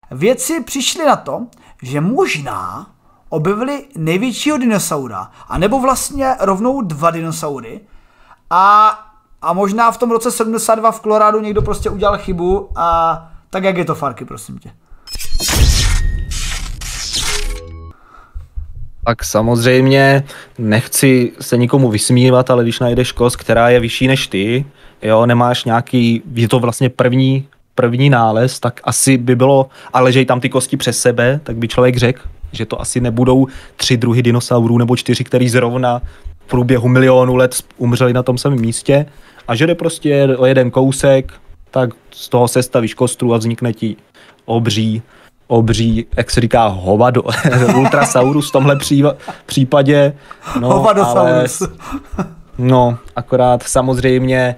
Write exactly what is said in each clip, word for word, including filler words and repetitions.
Vědci přišli na to, že možná objevili největšího dinosaura, anebo vlastně rovnou dva dinosaury a, a možná v tom roce sedmdesát dva v Kolorádu někdo prostě udělal chybu a tak jak je to, Farky, prosím tě. Tak samozřejmě nechci se nikomu vysmívat, ale když najdeš kost, která je vyšší než ty, jo, nemáš nějaký, je to vlastně první, první nález, tak asi by bylo, ale ležej tam ty kosti přes sebe, tak by člověk řekl, že to asi nebudou tři druhy dinosaurů nebo čtyři, který zrovna v průběhu milionů let umřeli na tom samém místě a že jde prostě o jeden kousek, tak z toho sestavíš kostru a vznikne ti obří obří, jak se říká, hovado, ultrasaurus v tomhle pří, případě. No, Hovadosaurus. Ale, no, akorát samozřejmě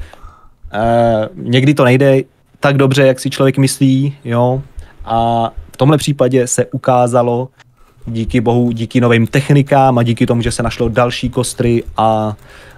eh, někdy to nejde tak dobře, jak si člověk myslí, jo. A v tomhle případě se ukázalo, díky bohu, díky novým technikám a díky tomu, že se našlo další kostry a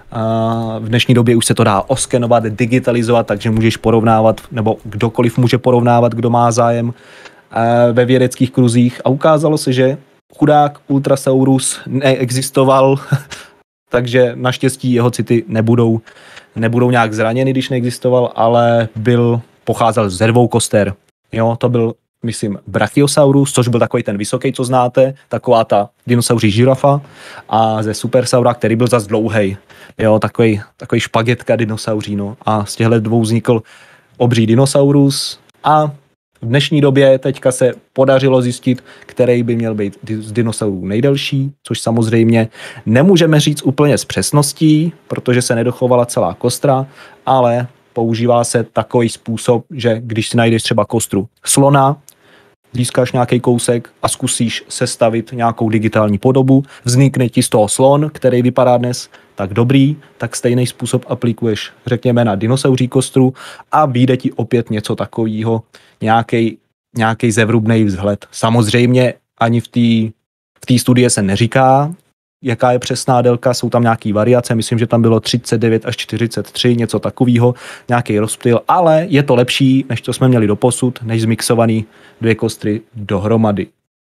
a v dnešní době už se to dá oskenovat, digitalizovat, takže můžeš porovnávat, nebo kdokoliv může porovnávat, kdo má zájem ve vědeckých kruzích a ukázalo se, že chudák Ultrasaurus neexistoval, takže naštěstí jeho city nebudou, nebudou nějak zraněny, když neexistoval, ale byl, pocházel ze dvou koster. Jo, to byl, myslím, Brachiosaurus, což byl takový ten vysoký, co znáte, taková ta dinosauří žirafa a ze Supersaura, který byl zas dlouhej. Jo, takový, takový špagetka dinosauří, no. A z těchto dvou vznikl obří dinosaurus a v dnešní době teďka se podařilo zjistit, který by měl být z dinosaurů nejdelší, což samozřejmě nemůžeme říct úplně s přesností, protože se nedochovala celá kostra, ale používá se takový způsob, že když si najdeš třeba kostru slona, získáš nějaký kousek a zkusíš sestavit nějakou digitální podobu, vznikne ti z toho slon, který vypadá dnes tak dobrý, tak stejný způsob aplikuješ, řekněme, na dinosauří kostru a vyjde ti opět něco takového, nějaký nějaký zevrubný vzhled. Samozřejmě ani v té v té studii se neříká, jaká je přesná délka, jsou tam nějaký variace, myslím, že tam bylo třicet devět až čtyřicet tři, něco takového, nějaký rozptyl, ale je to lepší, než to jsme měli doposud, než zmixovaný dvě kostry dohromady.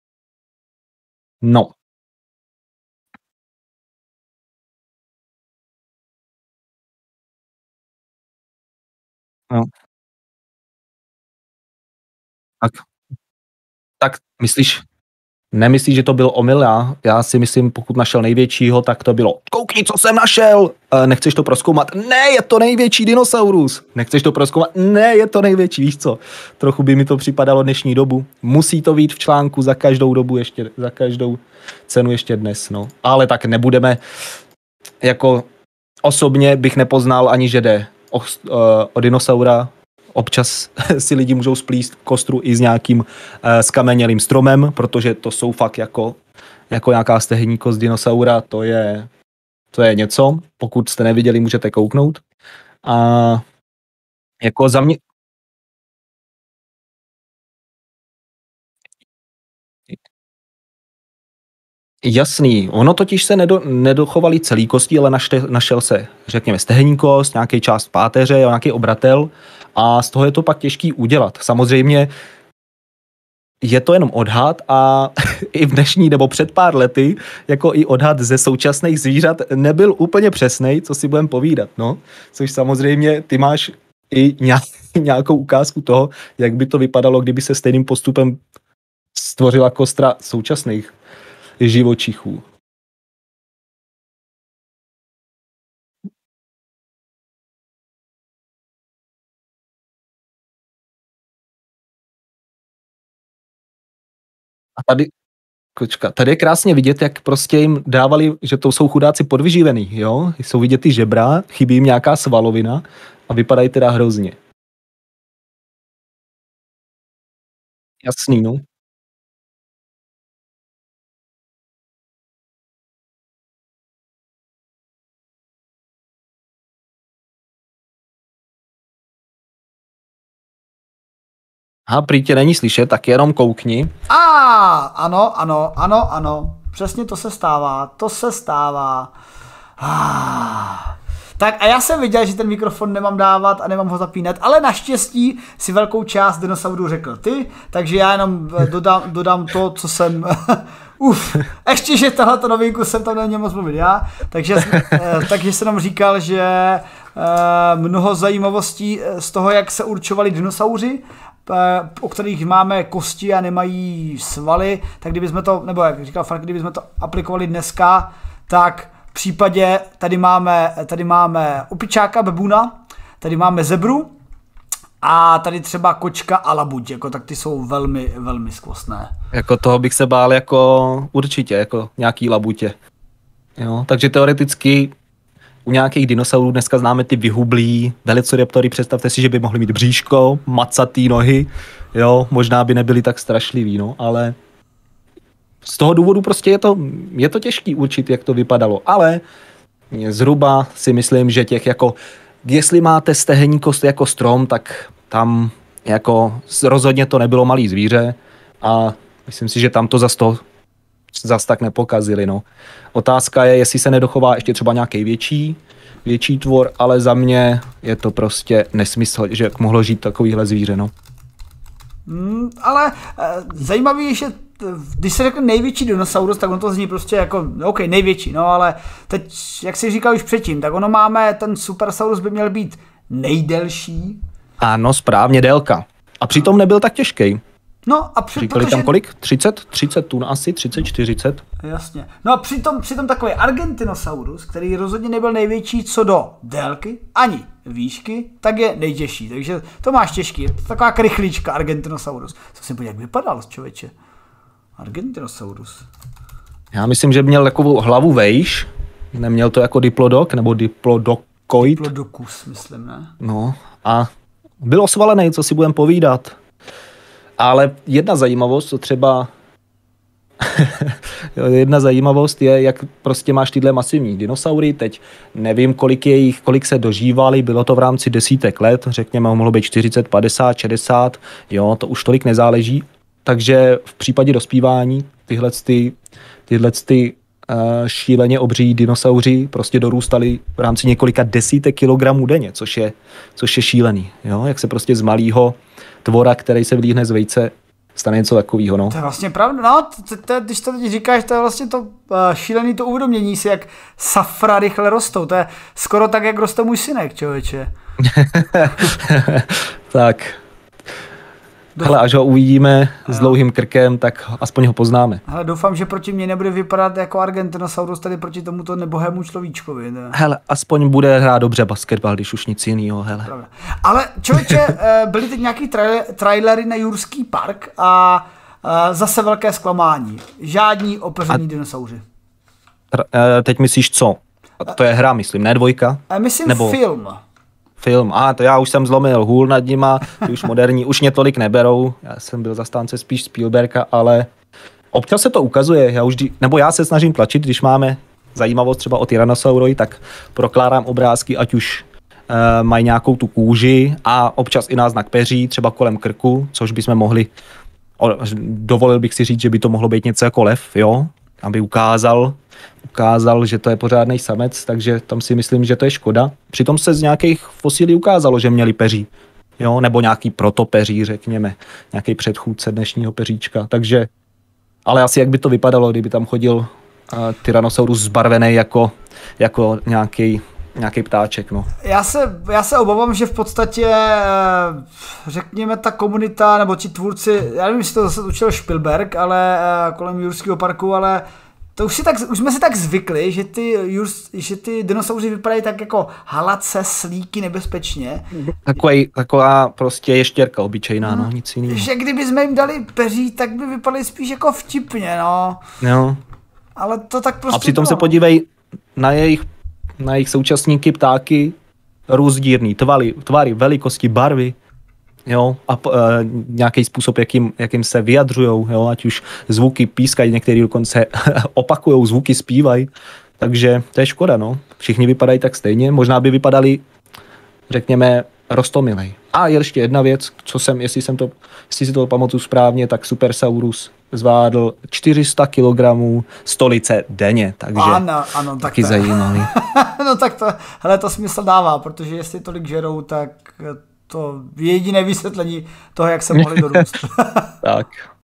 No. No. Tak. Tak myslíš, nemyslíš, že to byl omyl? Já, já si myslím, pokud našel největšího, tak to bylo koukni, co jsem našel! E, nechceš to prozkoumat? Ne, je to největší dinosaurus! Nechceš to prozkoumat? Ne, je to největší, víš co? Trochu by mi to připadalo dnešní dobu. Musí to být v článku za každou dobu, ještě, za každou cenu ještě dnes, no. Ale tak nebudeme, jako osobně bych nepoznal ani, že jde o, o dinosaura. Občas si lidi můžou splíst kostru i s nějakým uh, skamenělým stromem, protože to jsou fakt jako, jako nějaká stehenní kost dinosaura, to je, to je něco. Pokud jste neviděli, můžete kouknout. A jako za mě... Jasný, ono totiž se nedo, nedochovaly celý kosti, ale našte, našel se, řekněme, stehenní kost, nějaký část páteře, nějaký obratel a z toho je to pak těžký udělat. Samozřejmě je to jenom odhad a i v dnešní nebo před pár lety, jako i odhad ze současných zvířat, nebyl úplně přesnej, co si budeme povídat, no. Což samozřejmě ty máš i nějakou ukázku toho, jak by to vypadalo, kdyby se stejným postupem stvořila kostra současných živočichů. A tady, kočka, tady je krásně vidět, jak prostě jim dávali, že to jsou chudáci podvyživený, jo? Jsou vidět ty žebra, chybí jim nějaká svalovina a vypadají teda hrozně. Jasný, no. Aha, prý tě není slyšet, tak jenom koukni. A ano, ano, ano, ano. Přesně to se stává, to se stává. Ah. Tak a já jsem viděl, že ten mikrofon nemám dávat a nemám ho zapínat, ale naštěstí si velkou část dinosaurů řekl ty, takže já jenom dodám, dodám to, co jsem... Uf, ještě, že tahle novinku jsem tam neměl moc mluvit já, takže, takže jsem nám říkal, že mnoho zajímavostí z toho, jak se určovali dinosauři, o kterých máme kosti a nemají svaly, tak kdybychom to, nebo jak říkal Frank, kdybychom to aplikovali dneska, tak v případě tady máme, tady máme opičáka, bebuna, tady máme zebru a tady třeba kočka a labuť, jako, tak ty jsou velmi, velmi skvostné. Jako toho bych se bál jako určitě, jako nějaký labutě. Jo, takže teoreticky u nějakých dinosaurů dneska známe ty vyhublí velociraptory, představte si, že by mohli mít bříško, macatý nohy, jo, možná by nebyli tak strašliví, no, ale z toho důvodu prostě je to, je to těžký určit, jak to vypadalo, ale zhruba si myslím, že těch jako, jestli máte stehenní kost jako strom, tak tam jako rozhodně to nebylo malý zvíře a myslím si, že tam to zas to zas tak nepokazili, no. Otázka je, jestli se nedochová ještě třeba nějaký větší, větší tvor, ale za mě je to prostě nesmysl, že mohlo žít takovýhle zvíře, no. Mm, ale e, zajímavý je, že když se řekne největší dinosaurus, tak on to zní prostě jako, OK, největší, no ale teď, jak jsi říkal už předtím, tak ono máme, ten Supersaurus by měl být nejdelší. Ano, správně, délka. A přitom nebyl tak těžký. No a při, Říkali protože... tam kolik? třicet? třicet tun asi? třicet, čtyřicet? Jasně. No a přitom, přitom takový Argentinosaurus, který rozhodně nebyl největší co do délky, ani výšky, tak je nejtěžší. Takže to máš těžký. To taková krychlička Argentinosaurus. Co si podívej, jak vypadal, člověče. Argentinosaurus. Já myslím, že měl takovou hlavu vejš. Neměl to jako diplodok nebo diplodokoid. Diplodocus, myslím, ne? No a byl osvalený, co si budem povídat. Ale jedna zajímavost, co třeba jedna zajímavost je, jak prostě máš tyhle masivní dinosaury, teď nevím, kolik je jich, kolik se dožívali, bylo to v rámci desítek let, řekněme, mohlo být čtyřicet, padesát, šedesát, jo, to už tolik nezáleží, takže v případě dospívání tyhle ty, tyhle ty uh, šíleně obří dinosauři prostě dorůstali v rámci několika desítek kilogramů denně, což je, což je šílený, jo, jak se prostě z malýho tvora, který se vlíhne z vejce, stane něco takového, no. To je vlastně pravda, no, to, to, když to teď říkáš, to je vlastně to uh, šílený to uvědomění si, jak safra rychle rostou, to je skoro tak, jak roste můj synek, člověče. Tak. Hele, až ho uvidíme s dlouhým krkem, tak aspoň ho poznáme. Hele, doufám, že proti mě nebude vypadat jako Argentinosaurus tady proti tomuto nebohému človíčkovi. Ne? Hele, aspoň bude hrát dobře basketbal, když už nic jiného, hele. Pravda. Ale člověče, byly teď nějaký trailery na Jurský park a zase velké zklamání. Žádní opeření a... dinosauři. Teď myslíš co? To je hra, myslím, ne dvojka? Myslím Nebo... film. Film, a ah, to já už jsem zlomil hůl nad nima, ty už moderní, už mě tolik neberou, já jsem byl zastánce spíš Spielberga, ale občas se to ukazuje, já už, nebo já se snažím tlačit, když máme zajímavost třeba o Tyrannosauroid, tak prokládám obrázky, ať už uh, mají nějakou tu kůži a občas i náznak peří, třeba kolem krku, což bychom mohli, o, dovolil bych si říct, že by to mohlo být něco jako lev, jo, aby ukázal, ukázal, že to je pořádný samec, takže tam si myslím, že to je škoda. Přitom se z nějakých fosilí ukázalo, že měli peří, jo, nebo nějaký protopeří, řekněme, nějaký předchůdce dnešního peříčka, takže, ale asi jak by to vypadalo, kdyby tam chodil uh, Tyrannosaurus zbarvený jako, jako nějaký nějaký ptáček, no. Já se, já se obávám, že v podstatě, řekněme, ta komunita, nebo ti tvůrci, já nevím, jestli to zase učil Spielberg, ale kolem Jurského parku, ale to už, si tak, už jsme si tak zvykli, že ty, že ty dinosauři vypadají tak jako halace, slíky, nebezpečně. Takový, taková prostě ještěrka obyčejná, hmm. no, nic jiného. Že kdyby jsme jim dali peří, tak by vypadaly spíš jako vtipně, no. No. Ale to tak prostě... A přitom bylo. Se podívej na jejich, na jejich současníky, ptáky, rozdílný tvary, tvary, velikosti, barvy. Jo, a e, nějaký způsob, jakým, jakým se vyjadřujou, jo, ať už zvuky pískají, některý dokonce opakujou zvuky, zpívají, takže to je škoda, no. Všichni vypadají tak stejně, možná by vypadali, řekněme, roztomilej. A ještě jedna věc, co jsem, jestli jsem to, jestli si to pamatuju správně, tak Supersaurus zvládl čtyři sta kilogramů stolice denně, takže ano, ano, tak taky to zajímavý. No tak to, hele, to smysl dává, protože jestli tolik žerou, tak to je jediné vysvětlení toho, jak se mohli dorůst. Tak.